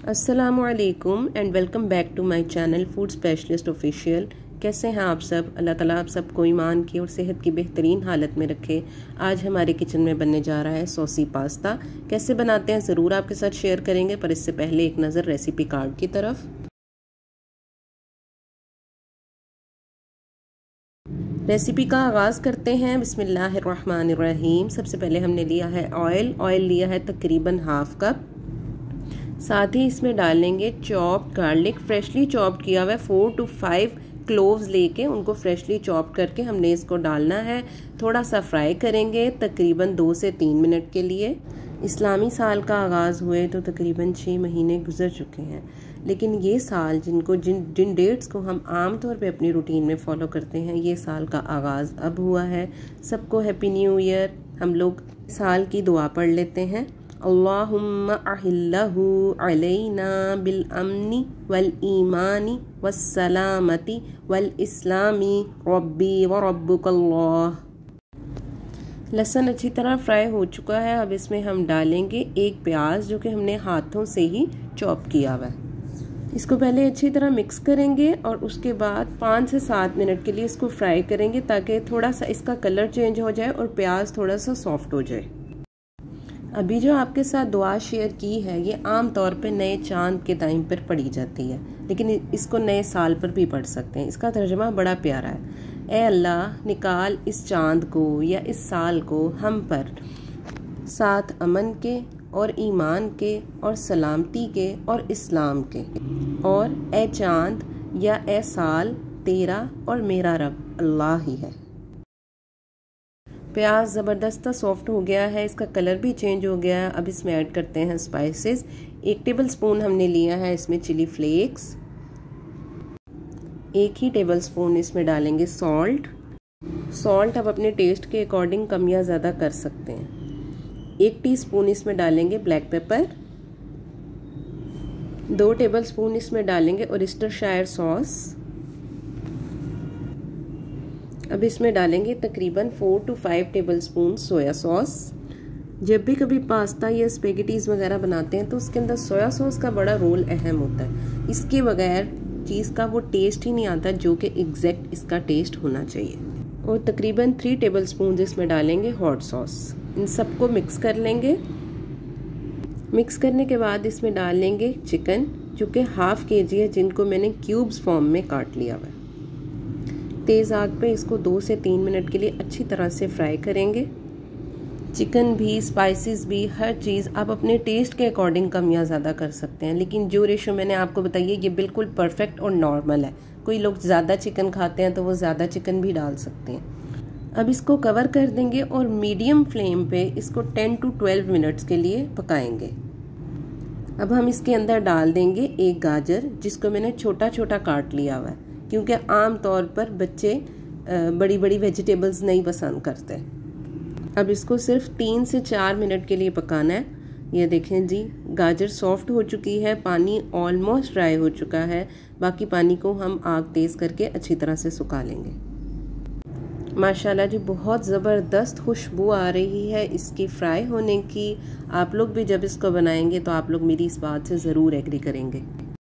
अस्सलामुअलैकुम and welcome back to my channel food specialist official. कैसे हैं आप सब? अल्लाह ताला आप सबको ईमान की और सेहत की बेहतरीन हालत में रखे। आज हमारे किचन में बनने जा रहा है सॉसी पास्ता। कैसे बनाते हैं ज़रूर आपके साथ शेयर करेंगे, पर इससे पहले एक नज़र रेसिपी कार्ड की तरफ। रेसिपी का आगाज़ करते हैं। बिस्मिल्लाहिर्रहमानिर्रहीम। सबसे पहले हमने लिया है ऑयल लिया है तकरीबन हाफ कप। साथ ही इसमें डालेंगे चॉप्ड गार्लिक, फ्रेशली चॉप्ड किया हुआ है। 4 to 5 क्लोव्स लेके उनको फ्रेशली चॉप्ड करके हमने इसको डालना है। थोड़ा सा फ्राई करेंगे तकरीबन 2 से 3 मिनट के लिए। इस्लामी साल का आगाज़ हुए तो तकरीबन 6 महीने गुजर चुके हैं, लेकिन ये साल जिन डेट्स को हम आम तौर पे अपनी रूटीन में फॉलो करते हैं, ये साल का आगाज़ अब हुआ है। सबको हैप्पी न्यू ईयर। हम लोग साल की दुआ पढ़ लेते हैं। अल्लाहुम्मा अहिल्लहु अलैना बिल अमनी वल ईमानी वस्सलामती वल इस्लामी रब्बी व रब्बुकल्लाह। लहसुन अच्छी तरह फ्राई हो चुका है। अब इसमें हम डालेंगे एक प्याज जो कि हमने हाथों से ही चॉप किया हुआ है। इसको पहले अच्छी तरह मिक्स करेंगे और उसके बाद 5 से 7 मिनट के लिए इसको फ्राई करेंगे ताकि थोड़ा सा इसका कलर चेंज हो जाए और प्याज थोड़ा सा सॉफ्ट हो जाए। अभी जो आपके साथ दुआ शेयर की है, ये आम तौर पे नए चांद के टाइम पर पढ़ी जाती है, लेकिन इसको नए साल पर भी पढ़ सकते हैं। इसका तर्जुमा बड़ा प्यारा है। ए अल्लाह, निकाल इस चांद को या इस साल को हम पर साथ अमन के और ईमान के और सलामती के और इस्लाम के। और ए चांद या ए साल, तेरा और मेरा रब अल्लाह ही है। प्याज ज़बरदस्त सॉफ्ट हो गया है, इसका कलर भी चेंज हो गया है। अब इसमें ऐड करते हैं स्पाइसेस। 1 टेबल स्पून हमने लिया है इसमें चिली फ्लेक्स। 1 ही टेबल स्पून इसमें डालेंगे सॉल्ट आप अपने टेस्ट के अकॉर्डिंग कम या ज़्यादा कर सकते हैं। 1 टीस्पून इसमें डालेंगे ब्लैक पेपर। 2 टेबल स्पून इसमें डालेंगे ओरिस्टरशायर सॉस। अब इसमें डालेंगे तकरीबन 4 to 5 tablespoon soya sauce. जब भी कभी पास्ता या स्पेगेटीज़ वगैरह बनाते हैं तो उसके अंदर सोया सॉस का बड़ा रोल अहम होता है। इसके बगैर चीज़ का वो टेस्ट ही नहीं आता जो कि एग्जैक्ट इसका टेस्ट होना चाहिए। और तकरीबन 3 टेबल स्पून इसमें डालेंगे हॉट सॉस। इन सबको मिक्स कर लेंगे। मिक्स करने के बाद इसमें डालेंगे चिकन जो कि ½ kg है, जिनको मैंने क्यूब्स फॉर्म में काट लिया हुआ है। तेज़ आग पे इसको 2 से 3 मिनट के लिए अच्छी तरह से फ्राई करेंगे। चिकन भी, स्पाइसेस भी, हर चीज़ आप अपने टेस्ट के अकॉर्डिंग कम या ज़्यादा कर सकते हैं, लेकिन जो रेशो मैंने आपको बताई है ये बिल्कुल परफेक्ट और नॉर्मल है। कोई लोग ज़्यादा चिकन खाते हैं तो वो ज़्यादा चिकन भी डाल सकते हैं। अब इसको कवर कर देंगे और मीडियम फ्लेम पे इसको 10 to 12 मिनट्स के लिए पकाएंगे। अब हम इसके अंदर डाल देंगे 1 गाजर जिसको मैंने छोटा छोटा काट लिया हुआ है, क्योंकि आम तौर पर बच्चे बड़ी बड़ी वेजिटेबल्स नहीं पसंद करते। अब इसको सिर्फ 3 से 4 मिनट के लिए पकाना है। ये देखें जी, गाजर सॉफ्ट हो चुकी है, पानी ऑलमोस्ट ड्राई हो चुका है। बाकी पानी को हम आग तेज़ करके अच्छी तरह से सुखा लेंगे। माशाल्लाह जी, बहुत ज़बरदस्त खुशबू आ रही है इसकी फ्राई होने की। आप लोग भी जब इसको बनाएंगे तो आप लोग मेरी इस बात से ज़रूर एग्री करेंगे।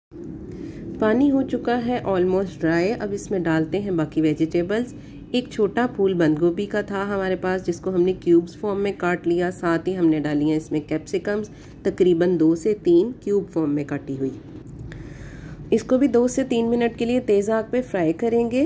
पानी हो चुका है ऑलमोस्ट ड्राई। अब इसमें डालते हैं बाकी वेजिटेबल्स। एक छोटा फूल बंद गोभी का था हमारे पास जिसको हमने क्यूब्स फॉर्म में काट लिया। साथ ही हमने डाली हैं इसमें कैप्सिकम्स, तकरीबन 2 से 3 क्यूब फॉर्म में काटी हुई। इसको भी 2 से 3 मिनट के लिए तेज़ आग पे फ्राई करेंगे।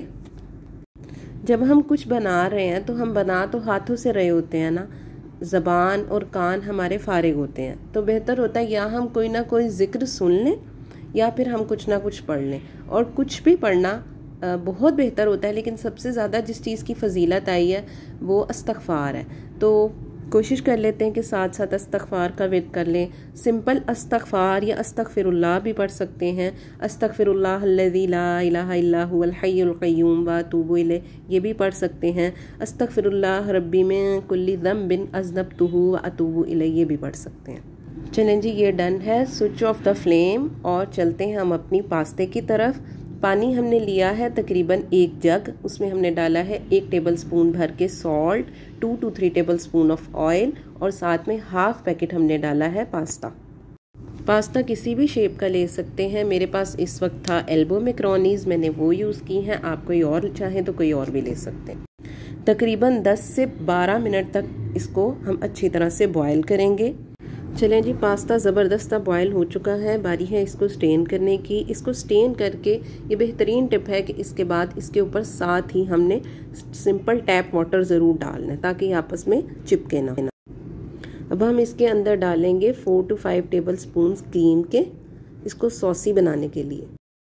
जब हम कुछ बना रहे हैं तो हम बना तो हाथों से रहे होते हैं ना, ज़बान और कान हमारे फारिग होते हैं, तो बेहतर होता है या हम कोई ना कोई ज़िक्र सुन लें या फिर हम कुछ ना कुछ पढ़ लें। और कुछ भी पढ़ना बहुत बेहतर होता है, लेकिन सबसे ज़्यादा जिस चीज़ की फ़जीलत आई है वो इस्तग़फ़ार है। तो कोशिश कर लेते हैं कि साथ साथ इस्तग़फ़ार का विर्द कर लें। सिंपल इस्तग़फ़ार या अस्तग़फ़िरुल्लाह भी पढ़ सकते हैं। अस्तग़फ़िरुल्लाहल्लज़ी ला इलाहा इल्ला हुवल हय्युल क़य्यूम व अतूबु इलैह, ये भी पढ़ सकते हैं। अस्तग़फ़िरुल्लाह रब्बी मिन कुल्लि ज़ंबिन अज़नबतुहु व अतूबु इलैह, ये भी पढ़ सकते हैं। चलें जी, ये डन है। स्विच ऑफ द फ्लेम और चलते हैं हम अपनी पास्ते की तरफ। पानी हमने लिया है तकरीबन 1 जग। उसमें हमने डाला है 1 टेबल स्पून भर के salt, 2 to 3 tablespoon of oil और साथ में ½ पैकेट हमने डाला है पास्ता। पास्ता किसी भी शेप का ले सकते हैं। मेरे पास इस वक्त था एल्बो मैक्रोनीज, मैंने वो यूज़ की हैं। आप कोई और चाहें तो कोई और भी ले सकते हैं। तकरीबन 10 से 12 मिनट तक इसको हम अच्छी तरह से बॉयल करेंगे। चलें जी, पास्ता ज़बरदस्त बॉयल हो चुका है। बारी है इसको स्टेन करने की। इसको स्टेन करके ये बेहतरीन टिप है कि इसके बाद इसके ऊपर साथ ही हमने सिंपल टैप वाटर ज़रूर डालना है ताकि आपस में चिपके ना। अब हम इसके अंदर डालेंगे 4 to 5 टेबल स्पून क्रीम के, इसको सॉसी बनाने के लिए।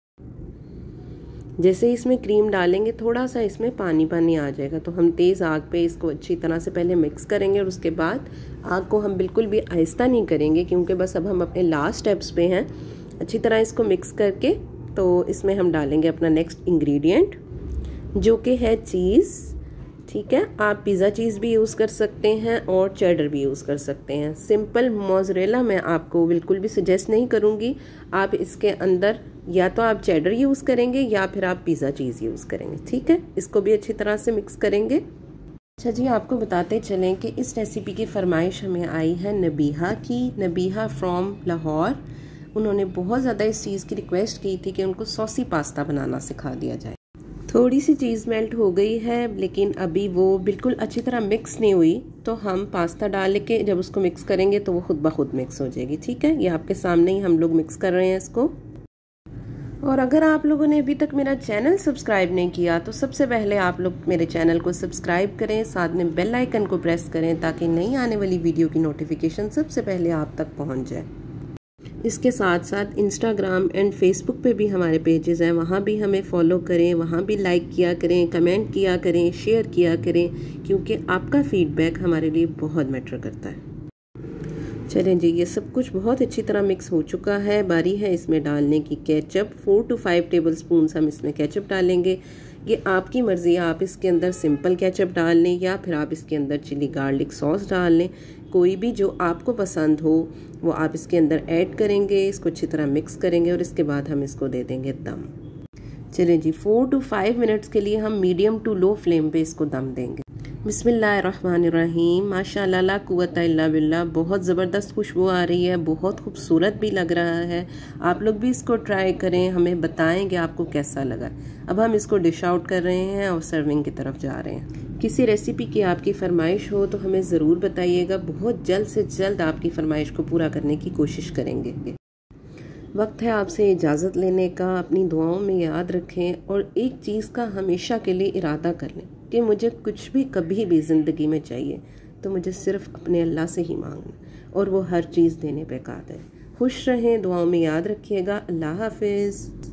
जैसे इसमें क्रीम डालेंगे थोड़ा सा इसमें पानी पानी आ जाएगा, तो हम तेज़ आग पे इसको अच्छी तरह से पहले मिक्स करेंगे और उसके बाद आग को हम बिल्कुल भी आहिस्ता नहीं करेंगे क्योंकि बस अब हम अपने लास्ट स्टेप्स पे हैं। अच्छी तरह इसको मिक्स करके तो इसमें हम डालेंगे अपना नेक्स्ट इंग्रेडिएंट जो कि है चीज़। ठीक है, आप पिज़्ज़ा चीज़ भी यूज़ कर सकते हैं और चेडर भी यूज़ कर सकते हैं। सिंपल मोज़रेला मैं आपको बिल्कुल भी सजेस्ट नहीं करूँगी। आप इसके अंदर या तो आप चेडर यूज़ करेंगे या फिर आप पिज़्ज़ा चीज़ यूज़ करेंगे। ठीक है, इसको भी अच्छी तरह से मिक्स करेंगे। अच्छा जी, आपको बताते चलें कि इस रेसिपी की फरमाइश हमें आई है नबीहा की। नबीहा फ्रॉम लाहौर, उन्होंने बहुत ज़्यादा इस चीज़ की रिक्वेस्ट की थी कि उनको सॉसी पास्ता बनाना सिखा दिया जाए। थोड़ी सी चीज़ मेल्ट हो गई है लेकिन अभी वो बिल्कुल अच्छी तरह मिक्स नहीं हुई, तो हम पास्ता डाल के जब उसको मिक्स करेंगे तो वो खुद ब खुद मिक्स हो जाएगी। ठीक है, ये आपके सामने ही हम लोग मिक्स कर रहे हैं इसको। और अगर आप लोगों ने अभी तक मेरा चैनल सब्सक्राइब नहीं किया तो सबसे पहले आप लोग मेरे चैनल को सब्सक्राइब करें, साथ में बेल आइकन को प्रेस करें ताकि नई आने वाली वीडियो की नोटिफिकेशन सबसे पहले आप तक पहुंच जाए। इसके साथ साथ इंस्टाग्राम एंड फेसबुक पे भी हमारे पेजेस हैं, वहाँ भी हमें फॉलो करें, वहाँ भी लाइक किया करें, कमेंट किया करें, शेयर किया करें, क्योंकि आपका फीडबैक हमारे लिए बहुत मैटर करता है। चलें जी, ये सब कुछ बहुत अच्छी तरह मिक्स हो चुका है। बारी है इसमें डालने की केचप। 4 to 5 टेबल स्पून हम इसमें केचप डालेंगे। ये आपकी मर्ज़ी है, आप इसके अंदर सिंपल केचप डाल लें या फिर आप इसके अंदर चिली गार्लिक सॉस डाल लें। कोई भी जो आपको पसंद हो वो आप इसके अंदर ऐड करेंगे। इसको अच्छी तरह मिक्स करेंगे और इसके बाद हम इसको दे देंगे दम। चलें जी, 4 to 5 मिनट्स के लिए हम मीडियम टू लो फ्लेम पे इसको दम देंगे। बिस्मिल्लाहिर्रहमानिर्रहीम। माशाअल्लाह ला कुव्वता इल्ला बिल्लाह। बहुत ज़बरदस्त खुशबू आ रही है, बहुत खूबसूरत भी लग रहा है। आप लोग भी इसको ट्राई करें, हमें बताएं कि आपको कैसा लगा। अब हम इसको डिश आउट कर रहे हैं और सर्विंग की तरफ जा रहे हैं। किसी रेसिपी की आपकी फरमाइश हो तो हमें ज़रूर बताइएगा, बहुत जल्द से जल्द आपकी फरमाइश को पूरा करने की कोशिश करेंगे। वक्त है आपसे इजाज़त लेने का। अपनी दुआओं में याद रखें और एक चीज़ का हमेशा के लिए इरादा कर लें कि मुझे कुछ भी कभी भी ज़िंदगी में चाहिए तो मुझे सिर्फ़ अपने अल्लाह से ही मांगना, और वो हर चीज़ देने पे कादिर है। खुश रहें, दुआओं में याद रखिएगा। अल्लाह हाफिज़।